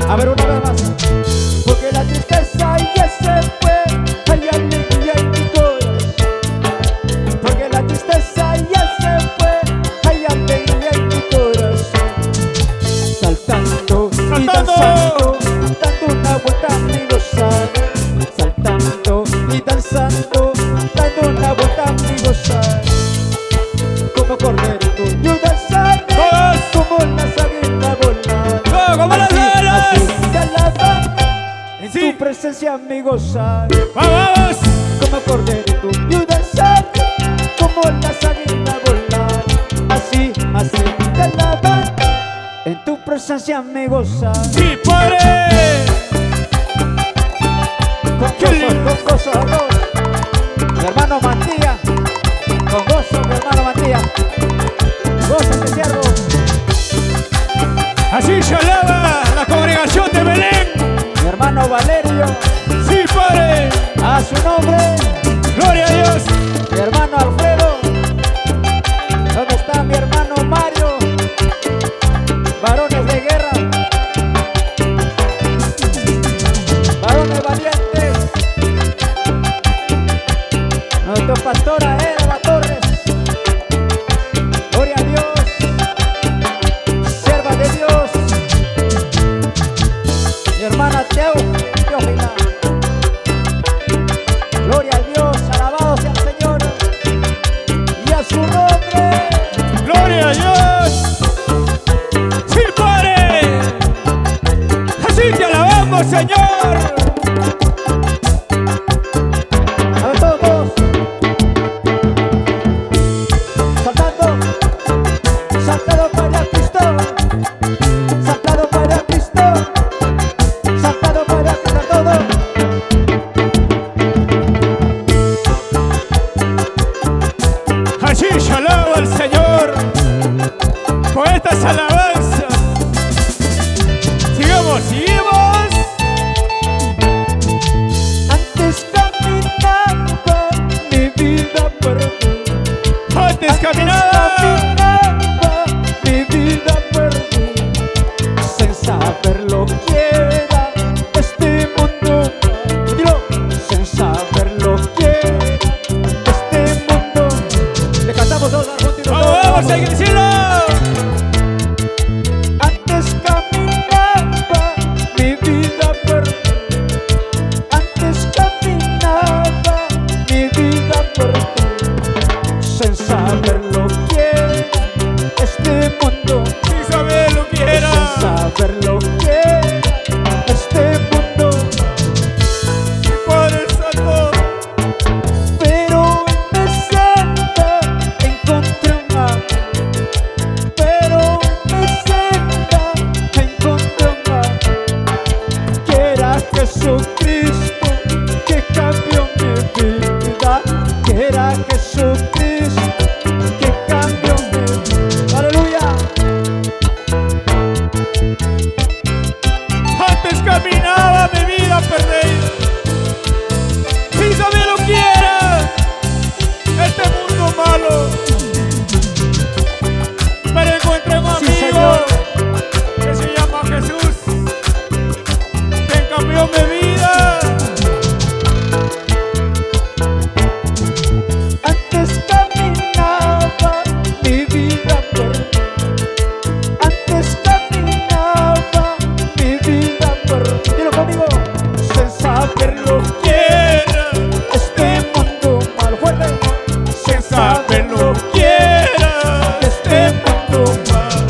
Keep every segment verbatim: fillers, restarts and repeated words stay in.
A ver, una vez más. Porque la tristeza ya se fue, hay alegría en mi corazón. Porque la tristeza ya se fue, hay alegría en mi corazón. Saltando y danzando, dando una vuelta a mi gozar. Saltando y danzando, dando una vuelta a mi gozar. Como cordero yo danzaré, como las águilas volar. ¡Como las águilas! Así te alaban, en sí. tu presencia mi gozar. ¡Vamos! Como cordero yo danzaré, como las águilas volar. Así, así te alaban, en tu presencia mi gozar. ¡Sí, padre! Con gozo, con gozo, gozo. Mi hermano Matías, con gozo mi hermano Matías. Gozo, mi siervo. Así se alaba la congregación de Belén. Mi hermano Valerio, ¡Sí, padre! a su nombre. ¡Gloria a Dios! Mi hermano Alfredo. ¿Dónde está mi hermano Mario? Varones de guerra, varones valientes. Nuestra pastora Eva Torres. Gloria a Dios, sierva de Dios. Mi hermana Teo Teófila. Gloria a Dios, alabado sea el Señor y a su nombre. ¡Gloria a Dios! ¡Sí, padre! ¡Así te alabamos, Señor! A ver, todos, todos. Saltando, saltado para Cristo, saltado para Cristo, saltado para Cristo, todo. Así se alaba al Señor con estas alabanzas. Sigamos, sigamos. Antes caminaba mi vida por ti. Antes caminaba. Caminaba mi vida por ti, sin saber lo que era este mundo. Dilo, sin saber lo que era este mundo. Le cantamos todos al último. ¡Vamos, vamos, hay que decirlo! Antes caminaba mi vida por ti. Antes caminaba mi vida por ti, sin saber lo que era este mundo. ¡Sí sabe lo que era! Sin saber lo que era este mundo. ¡Sí, Padre Santo! Pero en mi senda encontré un amor. Pero en mi senda encontré un amor, que era Jesucristo, que cambió mi vida. Que era Jesucristo, que cambió mi vida. ¡Aleluya! Antes caminaba mi vida perdida. ¡Sí sabe lo que era este mundo malo! Pero encontré un Sí, amigo Señor. que se llama Jesús, que cambió mi vida. Antes caminaba mi vida por ti. Antes caminaba mi vida por ti. Dilo conmigo. Sin saber lo que Quiera, este mundo mal fuerte. sin saber lo que era este mundo mal.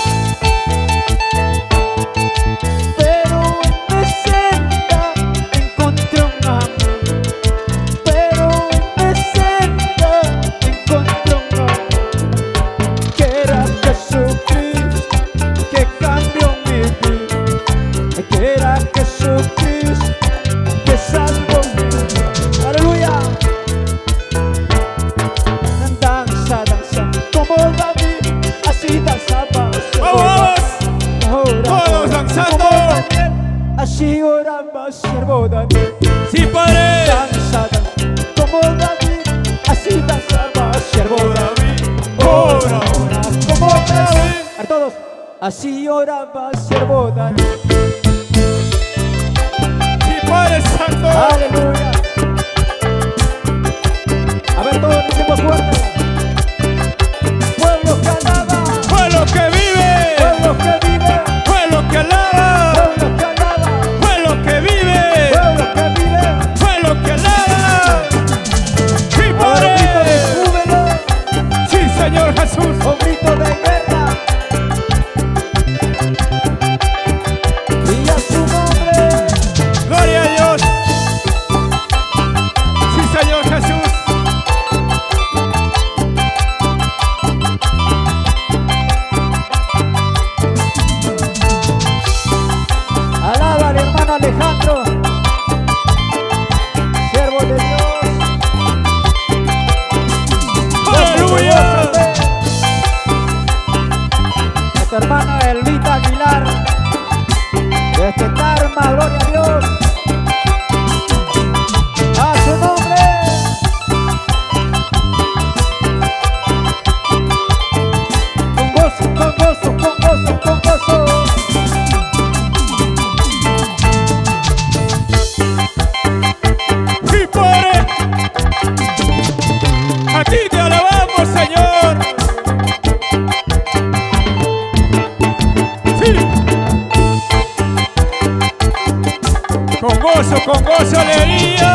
Pero en mi senda encontré un amor. Pero en mi senda encontré un amor, que era Jesucristo, que cambió mi vida. Que era Jesucristo, que salvó mi vida. ¡Aleluya! Danza, danza, como David, así danzaba. ¡Vamos! Ahora, Todos danzando. como Daniel, así oraba siervo Daniel. ¡Sí, Padre! Danza, danza, como David, así danzaba siervo David. Ora, Ora, como David. A todos, así oraba siervo Daniel. Santo. Aleluya. A ver, todos decimos fuerte. Pueblo que alaba, Pueblo que vive, pueblo que vive, pueblo que alaba, pueblo que alaba, pueblo que vive, pueblo que vive. pueblo que alaba. Y A por ver, un grito de él. júbilo, Sí, Señor Jesús. un grito de guerra. Y a su nombre. Gloria a Dios. Sí, Señor Jesús. Alaba al hermano Alejandro, siervo de Dios. Aleluya. Nuestra hermana Elvita Aguilar, desde Tarma, gloria a Dios. A su nombre. Con gozo, con gozo, con gozo, con gozo. Y por él. A ti te alabamos, Señor. Sí. Con gozo, con gozo, alegría.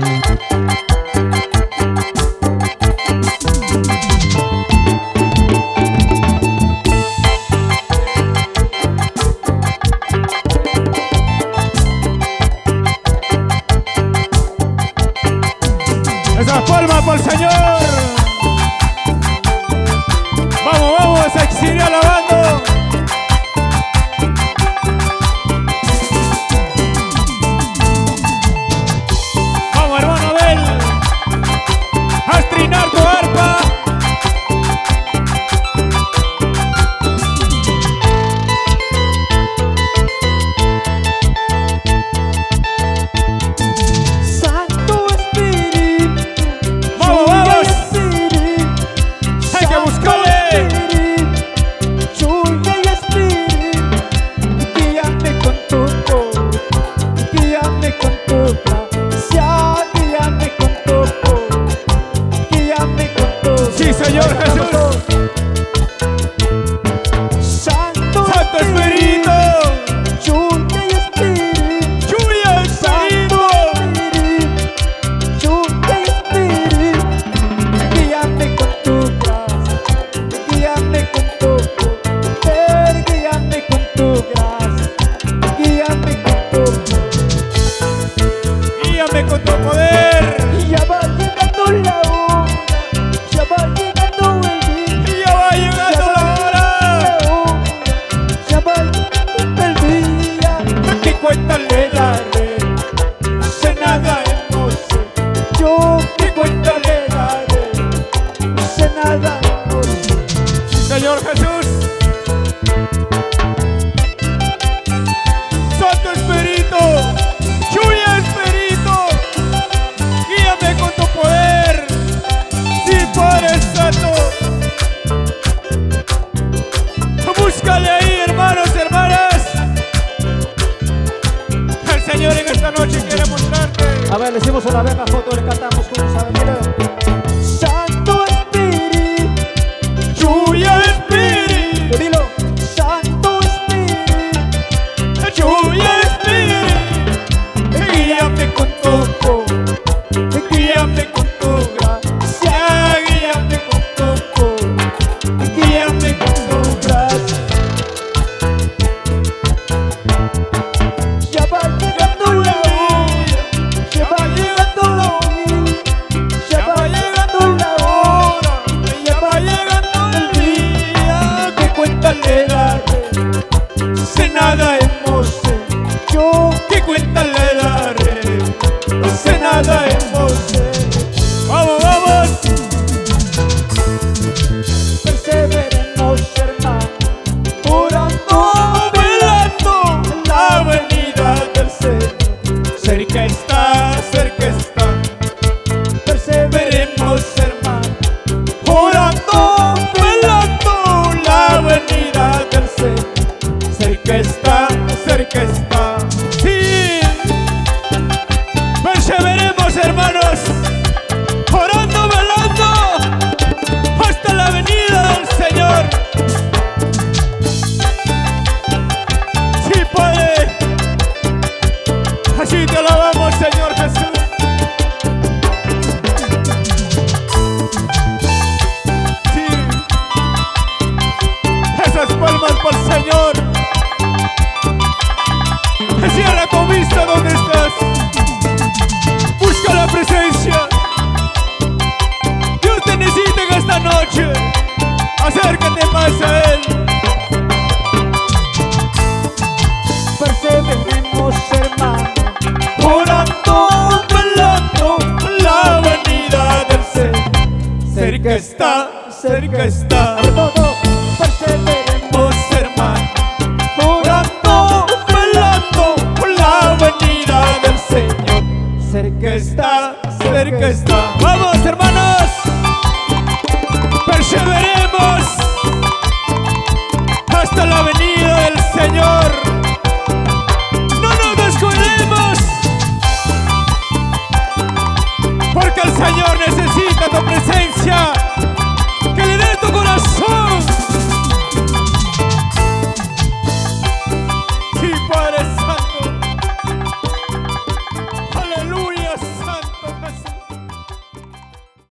Esa palma por el Señor. Vamos, vamos a seguir alabando. Vamos, hermano Abel, a estrinar tu arpa. Santo Espíritu. Vamos, vamos. Espíritu. Hay que buscarle. Lluvia y espíritu, guíame con tu voz, guíame con tu gracia, guíame con tu voz, guíame con tu. Sí, Señor Jesús. Santo, Santo Espíritu. lluvia y espíritu, Lluvia, Espíritu. Espíritu, lluvia y espíritu, guíame con tu gracia, guíame con tu poder, guíame con tu gracia, guíame con tu Guíame con tu poder. y ya va llegando la hora, ya va llegando el día, Y ya va llegando la hora. ya va llegando el día. ¿Qué cuenta le daré? No sé nada, no sé. Yo qué cuenta le daré. No sé nada, no sé. Señor Jesús. Santo Espíritu. Lluvia, Espíritu. Guíame con tu poder. Sí, Padre Santo. Búscale ahí, hermanos, hermanas. El Señor en esta noche quiere mostrarte. A ver, le hicimos una vez la foto, le cantamos juntos, a ver, mira. Santo Espíritu, Lluvia, Espíritu. dilo. Santo Espíritu, Lluvia, Espíritu. Guíame con tu poder. Guíame con tu gracia. Guíame con tu poder. Guíame con tu gracia. ya va llegando la hora, ya va llegando la hora. gracias a Él. Perseveremos, hermano, Orando, velando, la venida del Señor. Cerca está, cerca está. todo, perseveremos, Hermano, orando, velando, la venida del Señor. cerca Cerca está, cerca está. Vamos, hermanos.